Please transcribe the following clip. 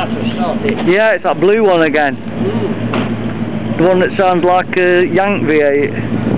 Tatra, start it. Yeah, it's that blue one again. The one that sounds like a Yank V8.